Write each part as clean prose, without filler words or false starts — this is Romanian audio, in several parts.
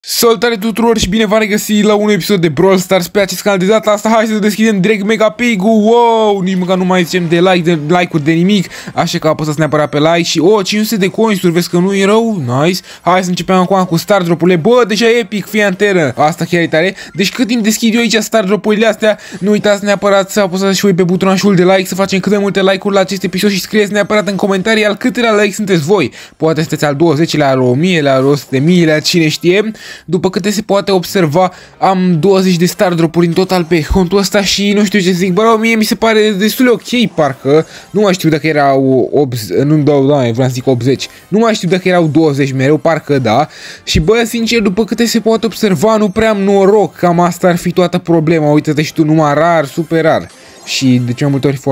Salutare tuturor și bine v-am regăsit la un episod de Brawl Stars pe acest canal. De data asta hai să deschidem direct Mega Pig-ul. Wow, nici măcar nu mai zicem de like-uri de nimic, așa că apăsați neapărat pe like și 500 de coins-uri, vezi că nu e rău? Nice. Hai să începem acum cu Star Drop-urile. Bă, deja epic, fii antenă. Asta chiar e tare. Deci cât timp deschid eu aici Star Drop-urile astea, nu uitați neapărat să apăsați și voi pe butonașul de like, să facem cât de multe like-uri la acest episod și scrieți neapărat în comentarii al câtelea like sunteți voi. Poate sunteți al 20-lea, al 1000-lea, al 100.000-lea, cine știe. După câte se poate observa, am 20 de Star Drop-uri în total pe contul ăsta și nu știu ce să zic, bă, mie mi se pare destul de ok, parcă. Nu mai știu dacă erau 80, nu dau, da, vreau să zic 80. Nu mai știu dacă erau 20 mereu, parcă da. Și bă, sincer, după câte se poate observa, nu prea am noroc, cam asta ar fi toată problema. Uite-te și tu, numai rar, super rar. Și de ce mai multe ori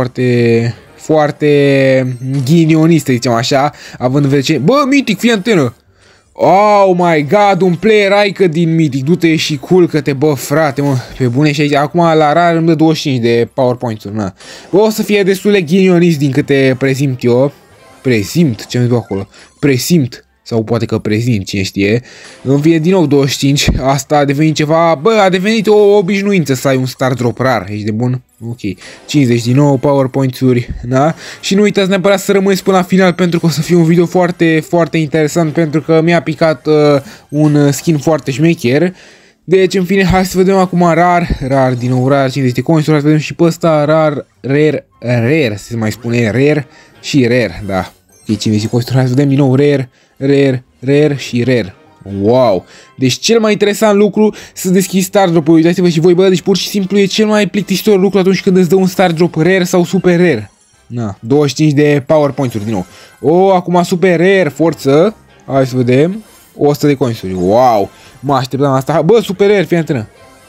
foarte ghinioniste, zicem așa, având în vedere ce... Bă, Mythic, fii antenă! Oh my god, un player aică din Mythic, du-te și culcă-te, bă, frate, mă, pe bune. Și aici, acum la rar îmi dă 25 de PowerPoint-uri, na. Bă, o să fie destul de ghinionist din câte prezimt eu. Prezimt? Ce-am zis acolo? Presimt. Sau poate că prezint, cine știe. Îmi vine din nou 25, asta a devenit ceva, bă, a devenit o obișnuință să ai un Star Drop rar, ești de bun? Ok, 50 din nou, PowerPoint-uri, da? Și nu uitați neapărat să rămâneți până la final pentru că o să fie un video foarte interesant pentru că mi-a picat un skin foarte șmecher. Deci, în fine, hai să vedem acum rar, din nou rar, 50 de coins, hai să vedem și pe ăsta, rar, rare, se mai spune rare și rare, da. Ok, 50 de coins, hai să vedem din nou rare și rare. Wow! Deci cel mai interesant lucru să deschizi Star Drop-ul. Uitați-vă și voi, bă, deci pur și simplu e cel mai plictisitor lucru atunci când îți dă un Star Drop rare sau super rare. Na, 25 de PowerPoint-uri din nou. Acum super rare, forță. Hai să vedem. 100 de coins-uri. Wow! Mă așteptam asta. Bă, super rare, fii antenă.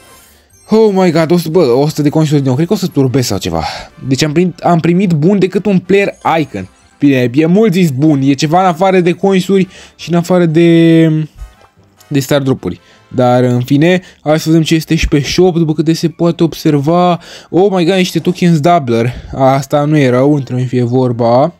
Oh my god, 100 de coins-uri din nou. Cred că o să turbez sau ceva. Deci am primit bun decât un player icon. Bine, e mult zis bun, e ceva în afară de coins-uri și în afară de Star Drop-uri. Dar în fine, hai să vedem ce este și pe shop, după câte se poate observa. Oh my god, niște tokens doubler. Asta nu e rău, între noi fie vorba.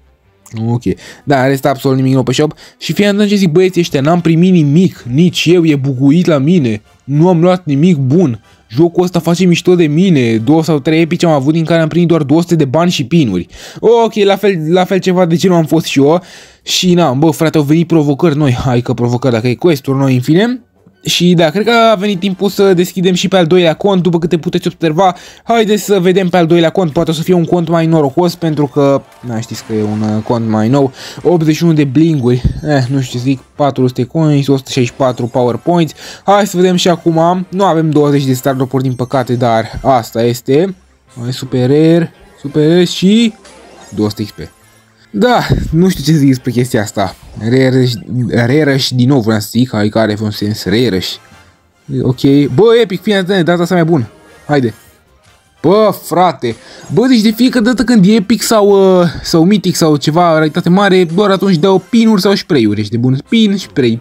Ok, da, resta absolut nimic nou pe shop. Și fie atunci ce zic băieții ăștia, n-am primit nimic, nici eu, e buguit la mine. Nu am luat nimic bun. Jocul ăsta face mișto de mine. 2 sau 3 epici am avut din care am primit doar 200 de bani și pinuri. Ok, la fel ceva de genul am fost și eu. Și na, bă, frate, au venit provocări noi. Hai că provocări, dacă e quest-uri noi, în fine. Și da, cred că a venit timpul să deschidem și pe al doilea cont, după câte puteți observa. Haideți să vedem pe al doilea cont, poate o să fie un cont mai norocos, pentru că, na, știți că e un cont mai nou. 81 de blinguri, nu știu ce zic, 400 coins, 164 PowerPoints. Hai să vedem și acum, nu avem 20 de Star Drop-uri din păcate, dar asta este. Mai super rare și 200 XP. Da, nu știu ce să zic despre chestia asta. Rare-și din nou vreau să zic, hai că are un sens, rare-și. Ok, bă, epic, fii atent, data asta mai bun. Haide. Bă, frate, bă, deci de fiecare dată când e epic sau mythic sau ceva, realitate mare, doar atunci dau pinuri sau spray-uri, ești de bun. Pin,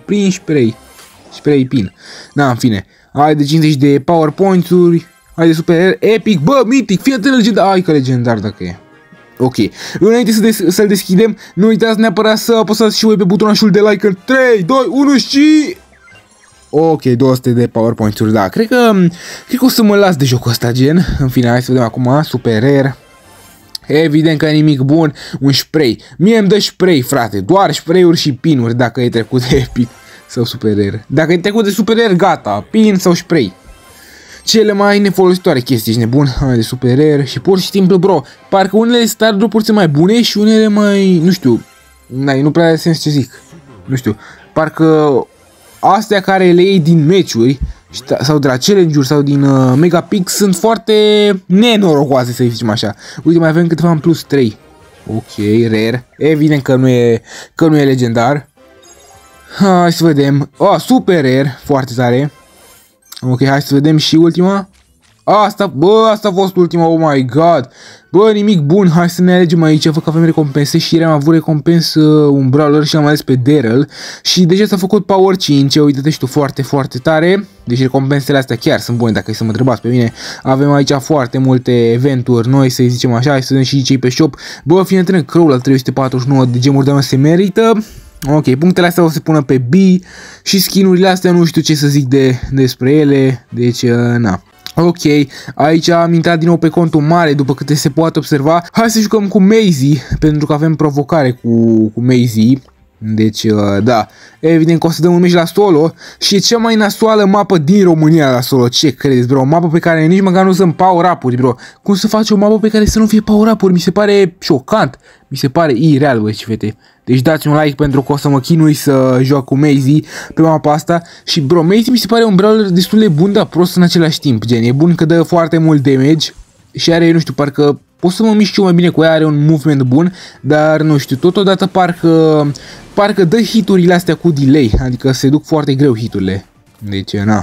spray, pin. Da, în fine, haide 50 de PowerPoint-uri, haide super epic, bă, mythic, fii atent legendar, hai că legendar dacă e. Ok, înainte să-l deschidem, nu uitați neapărat să apăsați și voi pe butonașul de like în 3, 2, 1 și... Ok, 200 de PowerPoint-uri, da, cred că o să mă las de jocul ăsta, gen. În fine, hai să vedem acum, super rare. Evident că e nimic bun, un spray. Mie îmi dă spray, frate, doar spray-uri și pinuri dacă e trecut de epic sau super rare. Dacă e trecut de super rare, gata, pin sau spray. Cele mai nefolositoare chestii, ești nebun, de super rare și pur și simplu, bro, parcă unele Star Drop-uri sunt mai bune și unele mai, nu știu, nu prea are sens ce zic, nu știu, parcă astea care le iei din meciuri sau de la challenge-uri sau din Mega Pig sunt foarte nenorocoase, să zicem așa. Uite, mai avem câteva în plus 3. Ok, rare, evident că nu e legendar. Hai să vedem, super rare, foarte tare. Ok, hai să vedem și ultima. Asta a fost ultima, oh my god. Bă, nimic bun, hai să ne alegem aici, văd că avem recompense și ieri am avut recompensă un brawler și am ales pe Daryl. Și deja s-a făcut Power 5, uite-te și tu, foarte tare. Deci recompensele astea chiar sunt bune, dacă e să mă întrebați pe mine. Avem aici foarte multe eventuri noi, să zicem așa, hai să vedem și cei pe shop. Bă, fii atent, Crow la 349 de gemuri de se merită. Ok, punctele astea o să se pună pe B și skin-urile astea nu știu ce să zic despre ele, deci na. Ok, aici am intrat din nou pe contul mare, după câte se poate observa. Hai să jucăm cu Maisie, pentru că avem provocare cu Maisie. Deci, da, evident că o să dăm un meci la solo și e cea mai nasoală mapă din România la solo. Ce credeți, bro? O mapă pe care nici măcar nu sunt power-up-uri, bro. Cum să faci o mapă pe care să nu fie power-up-uri? Mi se pare șocant. Mi se pare ireal, băi, și fete. Deci dați un like pentru că o să mă chinui să joc cu Maisie pe mapa asta. Și, bro, Maisie mi se pare un brawler destul de bun, dar prost în același timp. Gen, e bun că dă foarte mult damage și are, nu știu, parcă pot să mă mișc eu mai bine cu ea, are un movement bun, dar nu știu, totodată parcă dă hiturile astea cu delay, adică se duc foarte greu hiturile. Deci, na.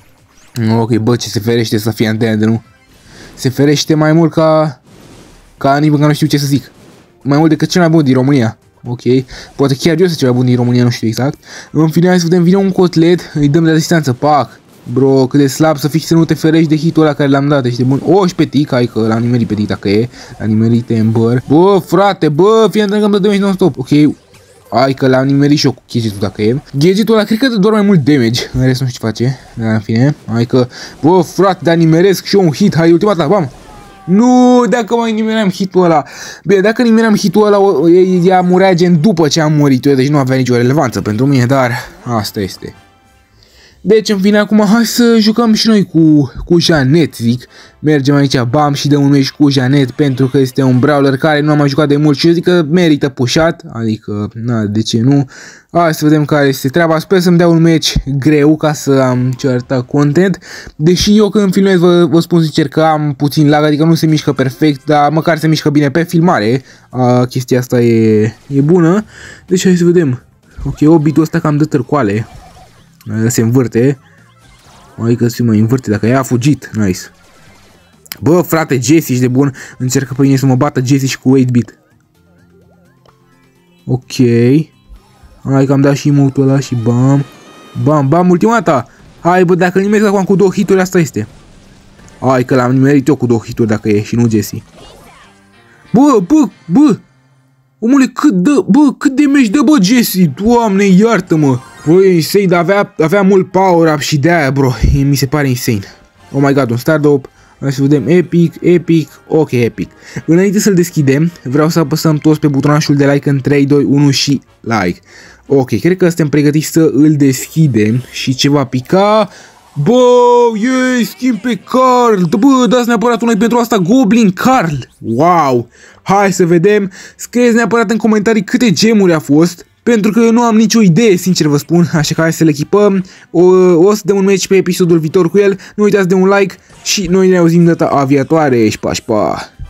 Ok, bă, ce se ferește să fie antenă, nu? Se ferește mai mult ca nici măcar nu știu ce să zic. Mai mult decât cel mai bun din România. Ok, poate chiar eu sunt cel mai bun din România, nu știu exact. În final, să vedem, vine un cotlet, îi dăm de la distanță, pac. Bro, cât de slab să fii să nu te ferești de hitul ăla care l-am dat, ești de bun. O, și pe tic, hai că l-am nimerit pe tic dacă e. L-am nimerit Ember. Bă, frate, bă, fie întâlnit că îmi dă damage non-stop. Ok, hai că l-am nimerit și eu cu gadgetul dacă e. Gadgetul ăla cred că dă doar mai mult damage. În rest nu știu ce face, dar în fine. Hai că, bă, frate, dar nimeresc și eu un hit, hai, ultima ta, bam. Nu, dacă mai nimeream hitul ăla. Bine, dacă nimeream hitul ăla, ea murea gen după ce am murit eu, deci nu avea nicio relevanță pentru mine, dar asta este. Deci, în fine, acum hai să jucăm și noi cu Janet, zic. Mergem aici, bam, și dăm un meci cu Janet, pentru că este un brawler care nu am mai jucat de mult și eu zic că merită pușat, adică, na, de ce nu? Hai să vedem care este treaba, sper să-mi dea un meci greu ca să am certa content, deși eu când filmez vă spun sincer că am puțin lag, adică nu se mișcă perfect, dar măcar se mișcă bine pe filmare, chestia asta e bună, deci hai să vedem. Ok, obitul ăsta cam dă târcoale. Se învârte. Adică se mai învârte dacă ea a fugit. Nice. Bă, frate, Jesse, ești de bun. Încercă pe mine să mă bată Jesse și cu 8-bit. Ok. Hai că am dat și emote-ul ăla și bam. Bam, bam, ultimata. Hai, bă, dacă nimeresc acum cu 2 hituri, asta este. Hai că l-am nimerit eu cu 2 hituri dacă e și nu Jesse. Bă. Omule, cât de meci dă, bă, Jesse? Doamne, iartă-mă. Bă, e insane, dar avea mult power-up și de-aia, bro, mi se pare insane. Oh my god, un start-up. Hai să vedem, epic, ok, epic. Înainte să-l deschidem, vreau să apăsăm toți pe butonașul de like în 3, 2, 1 și like. Ok, cred că suntem pregătiți să îl deschidem și ce va pica. Bă, schimb pe Carl. Bă, dați neapărat un like pentru asta, Goblin Carl. Wow. Hai să vedem. Scrieți neapărat în comentarii câte gemuri a fost, pentru că eu nu am nicio idee, sincer vă spun, așa că hai să le echipăm. O să dăm un match pe episodul viitor cu el. Nu uitați de un like și noi ne auzim data viitoare. Și pa.